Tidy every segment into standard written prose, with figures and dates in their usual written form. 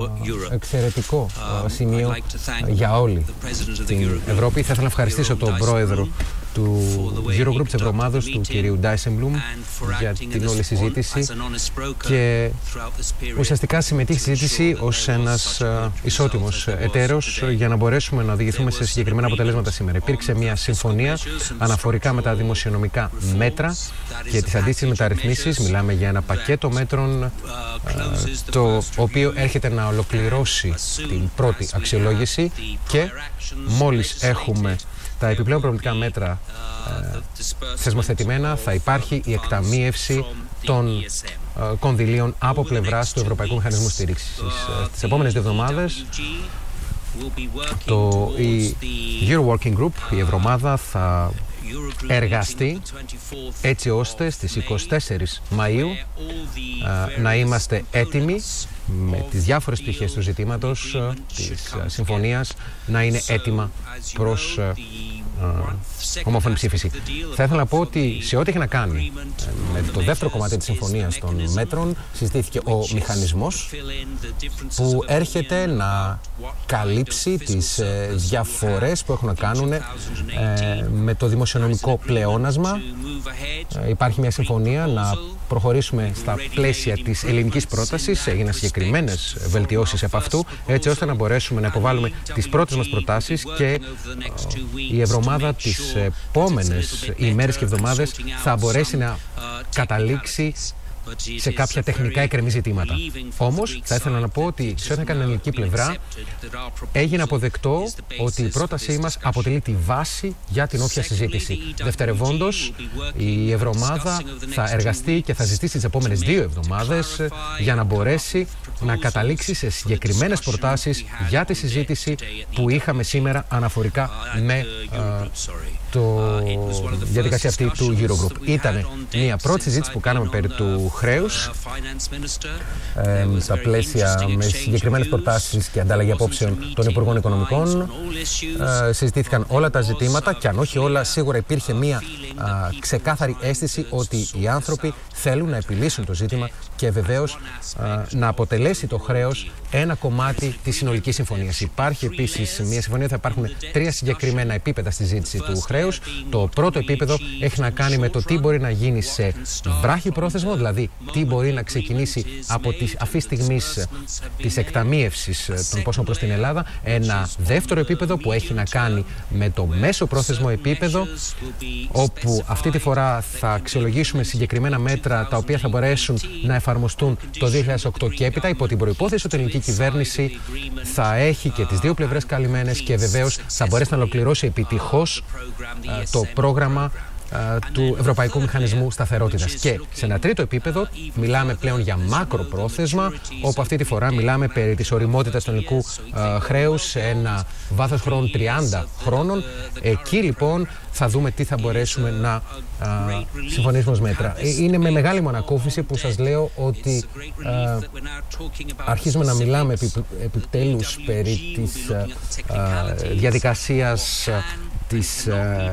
εξαιρετικό σημείο για όλη την Ευρώπη. Θα ήθελα να ευχαριστήσω τον πρόεδρο του Eurogroup της Ευρωομάδος, του κυρίου Ντάισεμπλουμ, για την όλη συζήτηση και ουσιαστικά συμμετείχε στη συζήτηση ως ένας ισότιμος εταίρος για να μπορέσουμε να οδηγηθούμε σε συγκεκριμένα αποτελέσματα σήμερα. Υπήρξε μια συμφωνία αναφορικά με τα δημοσιονομικά μέτρα και τις αντίστοιχες μεταρρυθμίσεις. Μιλάμε για ένα πακέτο μέτρων το οποίο έρχεται να ολοκληρώσει την πρώτη αξιολόγηση και μόλις έχουμε τα επιπλέον προβλητικά μέτρα θεσμοθετημένα θα υπάρχει η εκταμείευση των κονδυλίων από πλευράς του Ευρωπαϊκού Μηχανισμού Στήριξης. Τις επόμενες 2 εβδομάδες η Euro Working Group, η Ευρωομάδα, θα εργαστεί έτσι ώστε στις 24 Μαΐου να είμαστε έτοιμοι με τις διάφορες πτυχές του ζητήματος της συμφωνίας να είναι έτοιμα προς ομόφωνη ψήφιση. Θα ήθελα να πω ότι σε ό,τι έχει να κάνει με το δεύτερο κομμάτι της συμφωνίας των μέτρων συζητήθηκε ο μηχανισμός που έρχεται να καλύψει τις διαφορές που έχουν να κάνουν με το δημοσιονομικό πλεόνασμα. Υπάρχει μια συμφωνία να προχωρήσουμε στα πλαίσια της ελληνικής πρότασης. Έγιναν συγκεκριμένες βελτιώσεις από αυτού, έτσι ώστε να μπορέσουμε να υποβάλουμε τις πρώτες μας προτάσεις και η Ευρωομάδα τις επόμενες ημέρες και εβδομάδες θα μπορέσει να καταλήξει σε κάποια τεχνικά εκκρεμή ζητήματα. Όμως, θα ήθελα να πω ότι σε ό,τι κάνει την ελληνική πλευρά έγινε αποδεκτό ότι η πρότασή μας αποτελεί τη βάση για την όποια συζήτηση. Δευτερευόντως, η Ευρωομάδα θα εργαστεί και θα ζητήσει τις επόμενες 2 εβδομάδες για να μπορέσει να καταλήξει σε συγκεκριμένες προτάσεις για τη συζήτηση που είχαμε σήμερα αναφορικά με τη διαδικασία αυτή του Eurogroup. Ήταν μια πρώτη συζήτηση που κάναμε περί του χρέους στα πλαίσια με συγκεκριμένες προτάσεις και ανταλλαγή απόψεων των Υπουργών Οικονομικών. Συζητήθηκαν όλα τα ζητήματα και αν όχι όλα, σίγουρα υπήρχε μια ξεκάθαρη αίσθηση ότι οι άνθρωποι θέλουν να επιλύσουν το ζήτημα και βεβαίως να αποτελέσει το χρέος ένα κομμάτι της συνολικής συμφωνίας. Υπάρχει επίσης μια συμφωνία, θα υπάρχουν 3 συγκεκριμένα επίπεδα στη ζήτηση του χρέους. Το πρώτο επίπεδο έχει να κάνει με το τι μπορεί να γίνει σε βράχη πρόθεσμο, δηλαδή τι μπορεί να ξεκινήσει από αυτή τη στιγμή της εκταμείευσης των ποσών προς την Ελλάδα. Ένα δεύτερο επίπεδο που έχει να κάνει με το μέσο πρόθεσμο επίπεδο, όπου αυτή τη φορά θα αξιολογήσουμε συγκεκριμένα μέτρα τα οποία θα μπορέσουν να εφαρμοστούν το 2008 και έπειτα, υπό την προϋπόθεση ότι η ελληνική κυβέρνηση θα έχει και τις 2 πλευρές καλυμμένες και βεβαίως θα μπορέσει να ολοκληρώσει επιτυχώς το πρόγραμμα του Ευρωπαϊκού Μηχανισμού Σταθερότητας. Και σε ένα τρίτο επίπεδο μιλάμε πλέον για μακροπρόθεσμα, όπου αυτή τη φορά μιλάμε περί της ωριμότητας του ελληνικού χρέους σε ένα βάθος χρόνου 30 χρόνων. Εκεί λοιπόν θα δούμε τι θα μπορέσουμε να συμφωνήσουμε ως μέτρα. Είναι με μεγάλη μου ανακούφιση που σας λέω ότι αρχίζουμε να μιλάμε επιτέλους περί της διαδικασίας της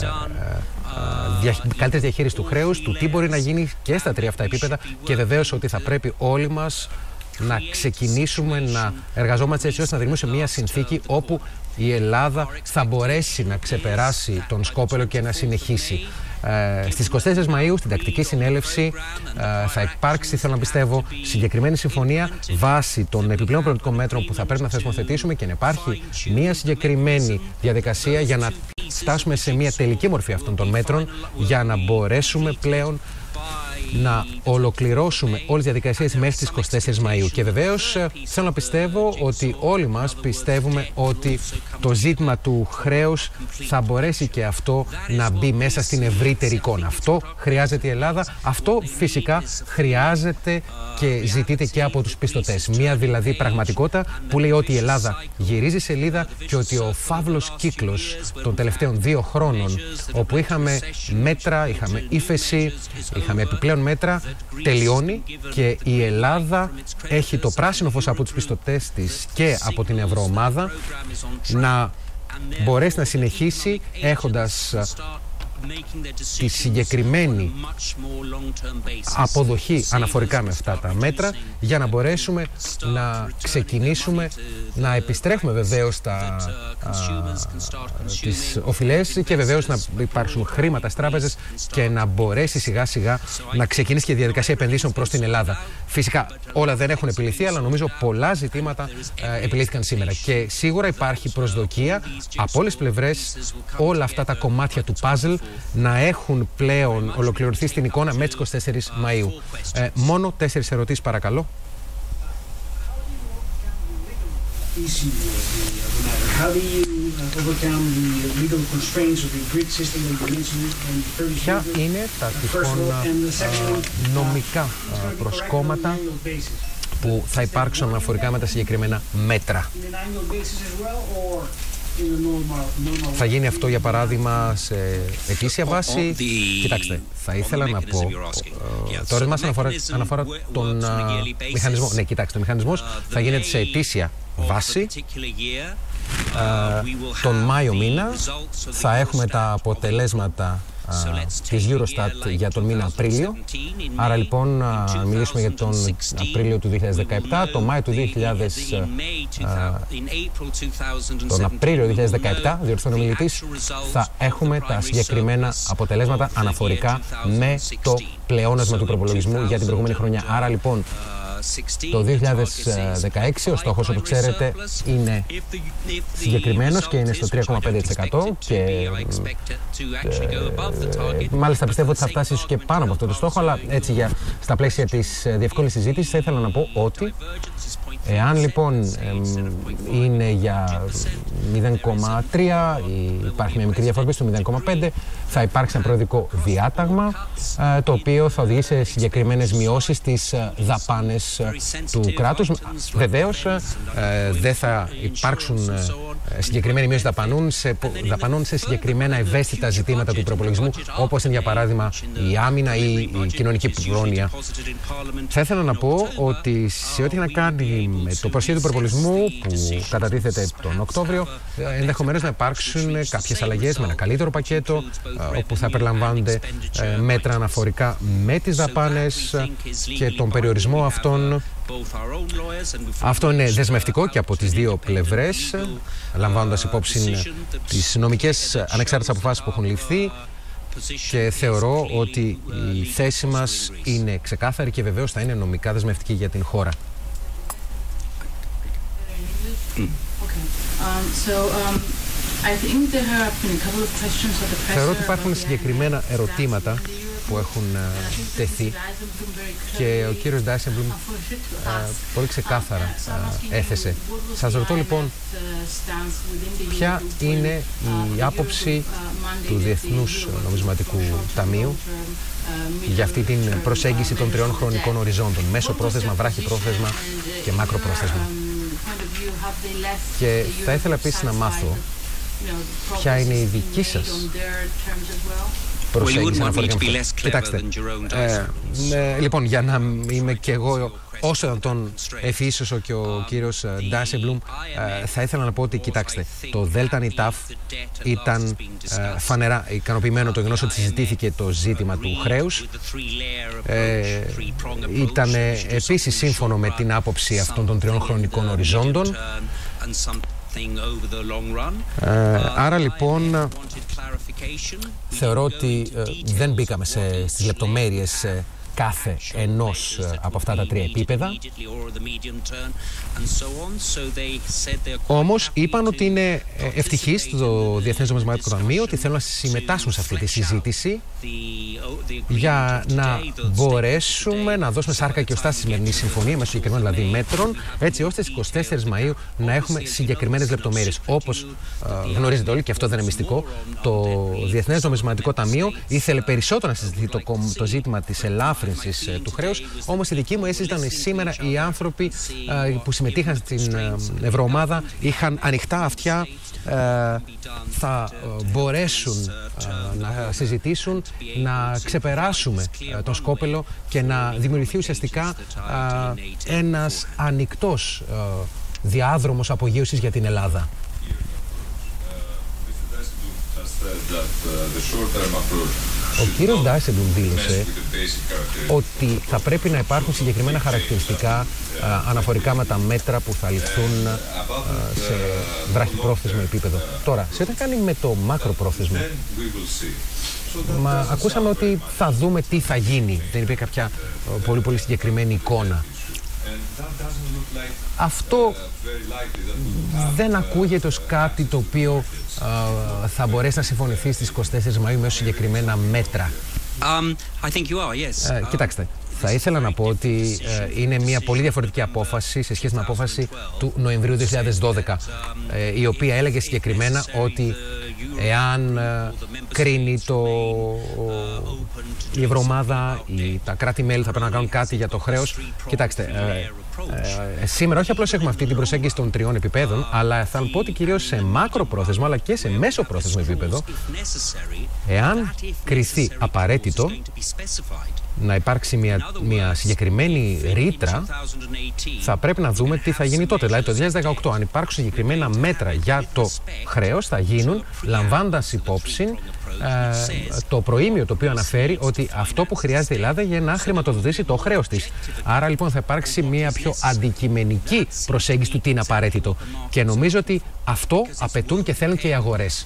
καλύτερης διαχείρισης του χρέους, του τι μπορεί να γίνει και στα 3 αυτά επίπεδα και βεβαίως ότι θα πρέπει όλοι μας να ξεκινήσουμε να εργαζόμαστε έτσι ώστε να δημιουργήσουμε μια συνθήκη όπου η Ελλάδα θα μπορέσει να ξεπεράσει τον σκόπελο και να συνεχίσει. Στις 24 Μαΐου στην τακτική συνέλευση θα υπάρξει, θέλω να πιστεύω, συγκεκριμένη συμφωνία βάσει των επιπλέον προβλητικών μέτρων που θα πρέπει να θεσμοθετήσουμε και να υπάρχει μια συγκεκριμένη διαδικασία για να φτάσουμε σε μια τελική μορφή αυτών των μέτρων για να μπορέσουμε πλέον να ολοκληρώσουμε όλες τις διαδικασίες μέχρι τις 24 Μαΐου. Και βεβαίως θέλω να πιστεύω ότι όλοι μας πιστεύουμε ότι το ζήτημα του χρέους θα μπορέσει και αυτό να μπει μέσα στην ευρύτερη εικόνα. Αυτό χρειάζεται η Ελλάδα, αυτό φυσικά χρειάζεται και ζητείται και από τους πιστωτές. Μια δηλαδή πραγματικότητα που λέει ότι η Ελλάδα γυρίζει σελίδα και ότι ο φαύλος κύκλος των τελευταίων 2 χρόνων, όπου είχαμε μέτρα, είχαμε ύφεση, είχαμε επιπλέον μέτρα, τελειώνει και η Ελλάδα έχει το πράσινο φως από τους πιστωτές της και από την Ευρωομάδα να μπορέσει να συνεχίσει έχοντας τη συγκεκριμένη αποδοχή αναφορικά με αυτά τα μέτρα, για να μπορέσουμε να ξεκινήσουμε να επιστρέφουμε βεβαίως τις οφειλές και βεβαίως να υπάρξουν χρήματα στις τράπεζες και να μπορέσει σιγά σιγά να ξεκινήσει και η διαδικασία επενδύσεων προς την Ελλάδα. Φυσικά όλα δεν έχουν επιληθεί, αλλά νομίζω πολλά ζητήματα επιλύθηκαν σήμερα και σίγουρα υπάρχει προσδοκία από όλες τις πλευρές όλα αυτά τα κομμάτια του παζλ να έχουν πλέον ολοκληρωθεί στην εικόνα με τις 24 Μαΐου. Μόνο 4 ερωτήσεις παρακαλώ. Ποια είναι τα τυχόν νομικά προσκόμματα που θα υπάρξουν αναφορικά με τα συγκεκριμένα μέτρα? Θα γίνει αυτό για παράδειγμα σε ετήσια βάση? Κοιτάξτε, θα ήθελα να πω, το ερώτημα αναφορά τον μηχανισμό. Ναι, κοιτάξτε, ο μηχανισμός θα γίνεται σε ετήσια βάση. Τον Μάιο μήνα θα έχουμε τα αποτελέσματα της Eurostat για τον μήνα Απρίλιο. Άρα λοιπόν μιλήσουμε για τον Απρίλιο του 2017, τον Μάιο του 2017, διορθώνει ο μιλητής, θα έχουμε τα συγκεκριμένα αποτελέσματα αναφορικά με το πλεόνασμα του προπολογισμού για την προηγούμενη χρονιά. Άρα λοιπόν το 2016 ο στόχος, όπως ξέρετε, είναι συγκεκριμένος και είναι στο 3,5% και μάλιστα πιστεύω ότι θα φτάσει ίσως και πάνω από αυτό το στόχο, αλλά έτσι στα πλαίσια της διευκόλυνσης συζήτησης θα ήθελα να πω ότι εάν λοιπόν είναι για 0,3 ή υπάρχει μια μικρή διαφορά στο 0,5, θα υπάρξει ένα προεδρικό διάταγμα το οποίο θα οδηγήσει σε συγκεκριμένες μειώσεις στις δαπάνες του κράτους. Βεβαίως δεν θα υπάρξουν συγκεκριμένοι μείωση δαπανών σε συγκεκριμένα ευαίσθητα ζητήματα του προπολογισμού, όπως είναι για παράδειγμα η άμυνα ή η κοινωνική πρόνοια. Θα ήθελα να πω ότι σε ό,τι έχει να κάνει με το προσχέδιο του προπολογισμού που κατατίθεται τον Οκτώβριο, ενδεχομένως να υπάρξουν κάποιες αλλαγές με ένα καλύτερο πακέτο, όπου θα περιλαμβάνονται μέτρα αναφορικά με τις δαπάνες και τον περιορισμό αυτών. Αυτό είναι δεσμευτικό και από τις δύο πλευρές, λαμβάνοντας υπόψη τις νομικές ανεξάρτητες αποφάσεις που έχουν ληφθεί, και θεωρώ ότι η θέση μας είναι ξεκάθαρη και βεβαίως θα είναι νομικά δεσμευτική για την χώρα. Θεωρώ ότι υπάρχουν συγκεκριμένα ερωτήματα που έχουν τεθεί και ο κύριος Ντάισεμπλουμ πολύ ξεκάθαρα έθεσε. Σας ρωτώ λοιπόν, ποια είναι η άποψη του Διεθνούς Νομισματικού Ταμείου για αυτή την προσέγγιση των 3 χρονικών οριζόντων, μέσο πρόθεσμα, βράχη πρόθεσμα και μακροπρόθεσμα. Και θα ήθελα επίσης να μάθω ποια είναι η δική σας προσέγγιση αναφορικά με αυτό. Κοιτάξτε, λοιπόν, για να είμαι και εγώ όσο τον ευφυής όσο και ο κύριος Ντάισεμπλουμ, θα ήθελα να πω ότι, κοιτάξτε, το Δέλτα Νιτάφ ήταν φανερά ικανοποιημένο το γεγονός ότι συζητήθηκε το ζήτημα του χρέους. Ήταν επίσης σύμφωνο με την άποψη αυτών των 3 χρονικών οριζόντων. Άρα λοιπόν θεωρώ ότι δεν μπήκαμε στις λεπτομέρειες κάθε ενός από αυτά τα 3 επίπεδα. Όμως είπαν ότι είναι ευτυχείς το Διεθνές Νομισματικό Ταμείο, ότι θέλουν να συμμετάσχουν σε αυτή τη συζήτηση για να μπορέσουμε να δώσουμε σάρκα και οστά στη σημερινή συμφωνία, με συγκεκριμένων δηλαδή μέτρων, έτσι ώστε στις 24 Μαΐου να έχουμε συγκεκριμένες λεπτομέρειες. Όπως γνωρίζετε όλοι, και αυτό δεν είναι μυστικό, το Διεθνές Νομισματικό Ταμείο ήθελε περισσότερο να συζητηθεί το ζήτημα της ελάφρυνσης του χρέους, όμως η δική μου αίσθηση ήταν σήμερα οι άνθρωποι που συμμετείχαν στην Ευρωομάδα είχαν ανοιχτά αυτιά, θα μπορέσουν να συζητήσουν, να ξεπεράσουμε τον σκόπελο και να δημιουργηθεί ουσιαστικά ένας ανοιχτός διάδρομος απογείωσης για την Ελλάδα. Ο κύριος Ντάισεμπλουμ δήλωσε ότι θα πρέπει να υπάρχουν συγκεκριμένα χαρακτηριστικά αναφορικά με τα μέτρα που θα ληφθούν σε βραχυπρόθεσμο επίπεδο. Τώρα, σε ό,τι κάνει με το μακροπρόθεσμο, ακούσαμε ότι θα δούμε τι θα γίνει. Δεν υπήρχε κάποια πολύ συγκεκριμένη εικόνα. Αυτό δεν ακούγεται ως κάτι το οποίο θα μπορέσει να συμφωνηθεί στις 24 Μαΐου μέσω συγκεκριμένα μέτρα. Κοιτάξτε, θα ήθελα να πω ότι είναι μια πολύ διαφορετική απόφαση σε σχέση με την απόφαση του Νοεμβρίου 2012, η οποία έλεγε συγκεκριμένα ότι εάν κρίνει η Ευρωομάδα ή τα κράτη-μέλη θα πρέπει να κάνουν κάτι για το χρέος. Κοιτάξτε, σήμερα όχι απλώς έχουμε αυτή την προσέγγιση των 3 επιπέδων, αλλά θα πω ότι κυρίως σε μακροπρόθεσμο αλλά και σε μέσοπρόθεσμο επίπεδο, εάν κριθεί απαραίτητο να υπάρξει μια συγκεκριμένη ρήτρα, θα πρέπει να δούμε τι θα γίνει τότε. Δηλαδή το 2018, αν υπάρξουν συγκεκριμένα μέτρα για το χρέος, θα γίνουν λαμβάνοντας υπόψη το προήμιο το οποίο αναφέρει ότι αυτό που χρειάζεται η Ελλάδα για να χρηματοδοτήσει το χρέος της. Άρα λοιπόν θα υπάρξει μια πιο αντικειμενική προσέγγιση του τι είναι απαραίτητο. Και νομίζω ότι αυτό απαιτούν και θέλουν και οι αγορές.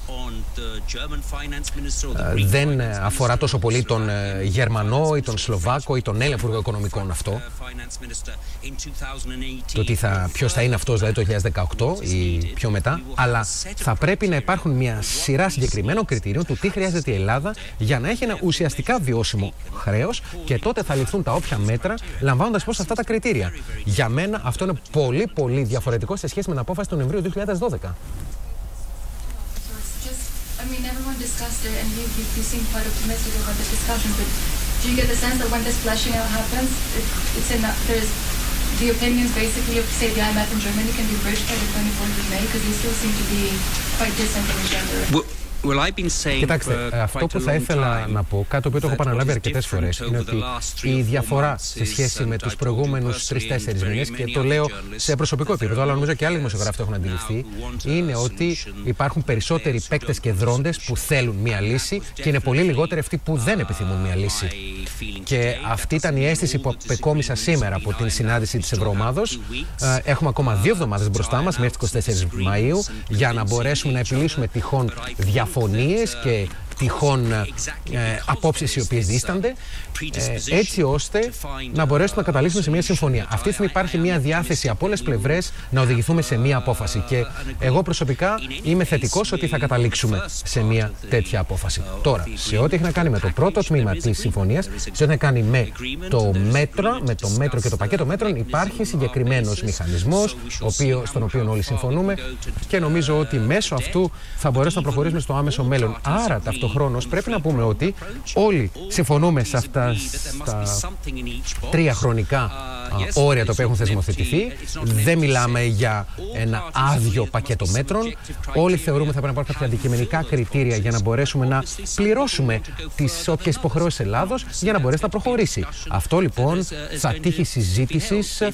Δεν αφορά τόσο πολύ τον Γερμανό ή τον Σλοβάκο ή τον Έλληνα Υπουργό Οικονομικών αυτό. Το ποιος θα είναι αυτός δηλαδή το 2018 ή πιο μετά. Αλλά θα πρέπει να υπάρχουν μια σειρά συγκεκριμένων κριτηρίων του τι χρειάζεται η Ελλάδα για να έχει ένα ουσιαστικά βιώσιμο χρέος και τότε θα ληφθούν τα όποια μέτρα λαμβάνοντας υπόψη αυτά τα κριτήρια. Για μένα αυτό είναι πολύ διαφορετικό σε σχέση με την απόφαση του Νοεμβρίου 2012. I mean, everyone discussed it, and you seem quite optimistic about the discussion. But do you get the sense that when this fleshing out happens, there's the opinions basically of, say, the IMF in Germany can be bridged by the 24th of May, because you still seem to be quite distant in the gender. Κοιτάξτε, αυτό που θα ήθελα να πω, κάτι που το έχω επαναλάβει αρκετές φορές, είναι ότι η διαφορά σε σχέση με τους προηγούμενους 3-4 μήνες, και το λέω σε προσωπικό επίπεδο, αλλά νομίζω και άλλοι δημοσιογράφοι το έχουν αντιληφθεί, είναι ότι υπάρχουν περισσότεροι παίκτες και δρόντες που θέλουν μία λύση και είναι πολύ λιγότεροι αυτοί που δεν επιθυμούν μία λύση. Και αυτή ήταν η αίσθηση που απεκόμισα σήμερα από την συνάντηση της Ευρωομάδος. Έχουμε ακόμα 2 εβδομάδες μπροστά μας, μέχρι τις 24 Μαΐου, για να μπορέσουμε να επιλύσουμε τυχόν διαφωνίες και τυχόν απόψεις οι οποίες δίστανται, έτσι ώστε να μπορέσουμε να καταλήξουμε σε μια συμφωνία. Αυτή τη στιγμή υπάρχει μια διάθεση από όλες τις πλευρές να οδηγηθούμε σε μια απόφαση και εγώ προσωπικά είμαι θετικός ότι θα καταλήξουμε σε μια τέτοια απόφαση. Τώρα, σε ό,τι έχει να κάνει με το πρώτο τμήμα της συμφωνίας, σε ό,τι έχει να κάνει με το μέτρο και το πακέτο μέτρων, υπάρχει συγκεκριμένος μηχανισμός στον οποίο όλοι συμφωνούμε και νομίζω ότι μέσω αυτού θα μπορέσουμε να προχωρήσουμε στο άμεσο μέλλον. Άρα, ταυτοχρόνως πρέπει να πούμε ότι όλοι συμφωνούμε σε αυτά τα 3 χρονικά όρια τα οποία έχουν θεσμοθετηθεί. Δεν μιλάμε για ένα άδειο πακέτο μέτρων. Όλοι θεωρούμε ότι θα πρέπει να υπάρχουν κάποια αντικειμενικά κριτήρια για να μπορέσουμε να πληρώσουμε τις όποιες υποχρεώσεις Ελλάδος για να μπορέσει να προχωρήσει. Αυτό λοιπόν θα τύχει συζήτησης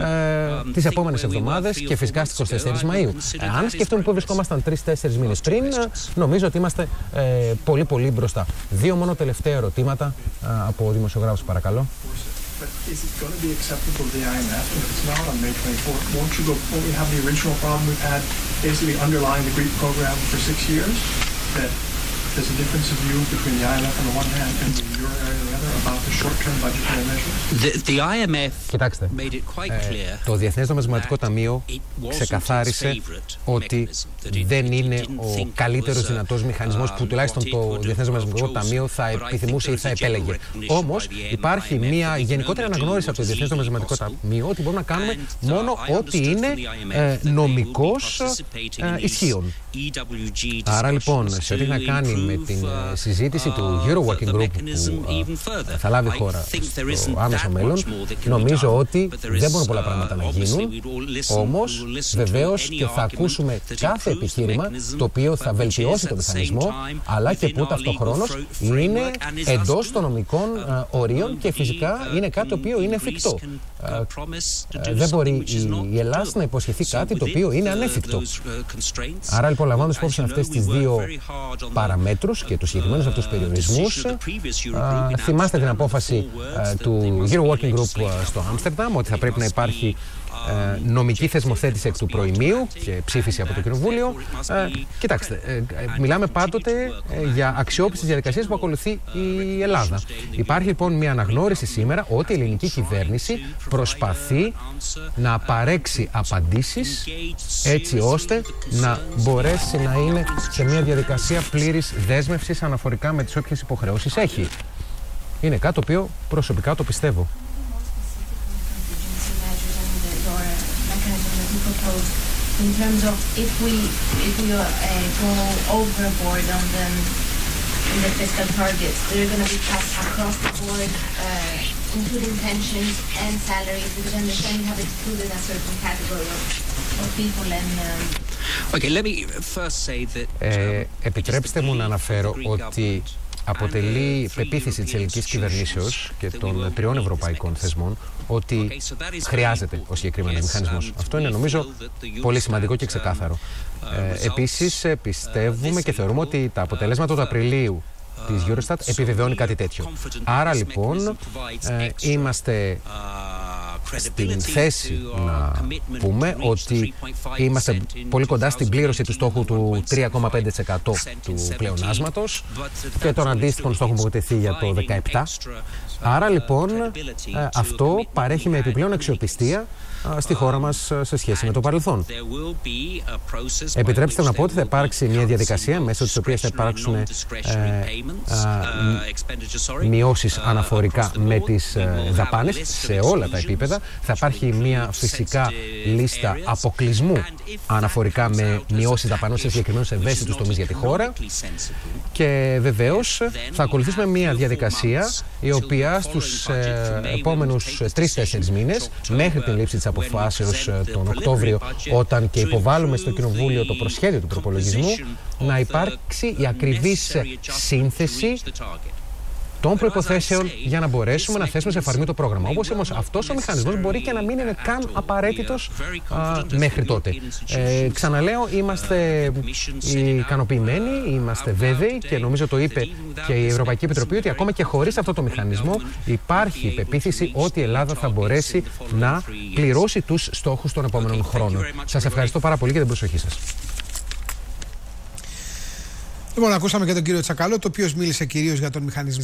τις επόμενες εβδομάδες και φυσικά στις 24 Μαΐου. Αν σκεφτούμε που βρισκόμασταν 3-4 μήνες πριν, νομίζω ότι είμαστε πολύ μπροστά. 2 μόνο τελευταία ερωτήματα από δημοσιογράφους, παρακαλώ. But is it going to be acceptable to the IMF? And if it's not on May 24th, won't we have the original problem we've had basically underlying the Greek program for 6 years? That there's a difference of view between the IMF on the one hand and the euro area on the other about the short-term budgetary measures? The IMF Κοιτάξτε, made it quite clear το Διεθνές Νομισματικό Ταμείο ξεκαθάρισε ότι δεν είναι ο καλύτερος δυνατός μηχανισμός που τουλάχιστον το Διεθνές Νομισματικό Ταμείο θα επιθυμούσε ή θα επέλεγε. Όμως υπάρχει μια γενικότερη αναγνώριση από το Διεθνές Νομισματικό Ταμείο ότι μπορούμε να κάνουμε μόνο ό,τι είναι νομικώς ισχύον. Άρα λοιπόν, σε ό,τι έχει να κάνει με την συζήτηση του Euro Working Group που θα λάβει η χώρα στο άμεσο μέλλον, νομίζω ότι δεν μπορούν πολλά πράγματα να γίνουν, όμως βεβαίως και θα ακούσουμε κάθε επιχείρημα το οποίο θα βελτιώσει το μηχανισμό, αλλά και που ταυτοχρόνως είναι εντός των νομικών ορίων και φυσικά είναι κάτι το οποίο είναι εφικτό. Δεν μπορεί η Ελλάδα να υποσχεθεί κάτι το οποίο είναι ανέφικτο. Άρα λοιπόν Λοιπόν, λαμβάνοντας υπόψη αυτές τις δύο παραμέτρους και τους συγκεκριμένους αυτούς περιορισμούς, θυμάστε την απόφαση του Euro Working Group στο Άμστερνταμ ότι θα πρέπει να υπάρχει νομική θεσμοθέτηση εκ του προημίου και ψήφιση από το Κοινοβούλιο. Κοιτάξτε, μιλάμε πάντοτε για αξιόπιστες διαδικασίες που ακολουθεί η Ελλάδα. Υπάρχει λοιπόν μια αναγνώριση σήμερα ότι η ελληνική κυβέρνηση προσπαθεί να παρέξει απαντήσεις έτσι ώστε να μπορέσει να είναι σε μια διαδικασία πλήρης δέσμευσης αναφορικά με τις όποιες υποχρεώσεις έχει. Είναι κάτι το οποίο προσωπικά το πιστεύω. In terms of if we go overboard on the fiscal targets, there are going to be cuts across the board, including pensions and salaries, because I understand you have excluded a certain category of people and. Okay, let me first say that. Επιτρέψτε μου να αναφέρω ότι αποτελεί πεποίθηση της ελληνικής κυβερνήσεως και των τριών ευρωπαϊκών θεσμών ότι χρειάζεται ο συγκεκριμένος μηχανισμός. Αυτό είναι νομίζω πολύ σημαντικό και ξεκάθαρο. Επίσης πιστεύουμε και θεωρούμε ότι τα αποτελέσματα του Απριλίου της Eurostat επιβεβαιώνει κάτι τέτοιο. Άρα λοιπόν είμαστε στην θέση να πούμε ότι είμαστε πολύ κοντά στην πλήρωση του στόχου του 3,5% του πλεονάσματος και των αντίστοιχων στόχων που έχουν τεθεί για το 2017. Άρα λοιπόν αυτό παρέχει με επιπλέον αξιοπιστία στη χώρα μας σε σχέση με το παρελθόν. Επιτρέψτε να πω ότι θα υπάρξει μια διαδικασία μέσω της οποίας θα υπάρξουν μειώσεις αναφορικά με τις δαπάνες σε όλα τα επίπεδα. Θα υπάρχει μια φυσικά λίστα αποκλεισμού αναφορικά με μειώσεις δαπανών σε συγκεκριμένους ευαίσθητους τομείς για τη χώρα και βεβαίως θα ακολουθήσουμε μια διαδικασία η οποία στους επόμενους 3-4 μήνες μέχρι την λήψη της αποφάσεως τον Οκτώβριο, όταν και υποβάλλουμε στο Κοινοβούλιο το προσχέδιο του προπολογισμού, να υπάρξει η ακριβής σύνθεση των προϋποθέσεων για να μπορέσουμε να θέσουμε σε εφαρμογή το πρόγραμμα. Όπως όμως αυτός ο μηχανισμός μπορεί και να μην είναι καν απαραίτητος μέχρι τότε. Ξαναλέω, είμαστε ικανοποιημένοι, είμαστε βέβαιοι και νομίζω το είπε και η Ευρωπαϊκή Επιτροπή ότι ακόμα και χωρίς αυτό το μηχανισμό υπάρχει η πεποίθηση ότι η Ελλάδα θα μπορέσει να πληρώσει τους στόχους των επόμενων χρόνων. Σας ευχαριστώ πάρα πολύ για την προσοχή σας. Λοιπόν, ακούσαμε και τον κύριο Τσακαλώτο, ο οποίος μίλησε κυρίως για τον μηχανισμό.